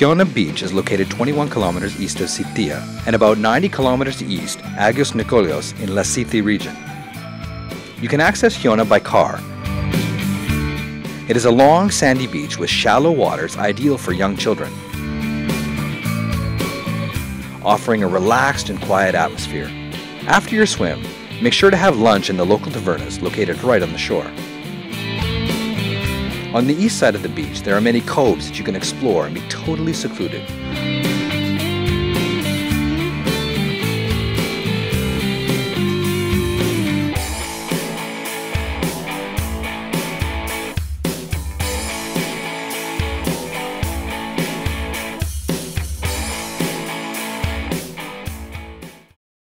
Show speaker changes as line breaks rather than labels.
Chiona Beach is located 21 kilometers east of SitIa and about 90 kilometers east Agios Nikolaos in Lasithi region. You can access Chiona by car. It is a long sandy beach with shallow waters ideal for young children, offering a relaxed and quiet atmosphere. After your swim, make sure to have lunch in the local taverns located right on the shore. On the east side of the beach, there are many coves that you can explore and be totally secluded.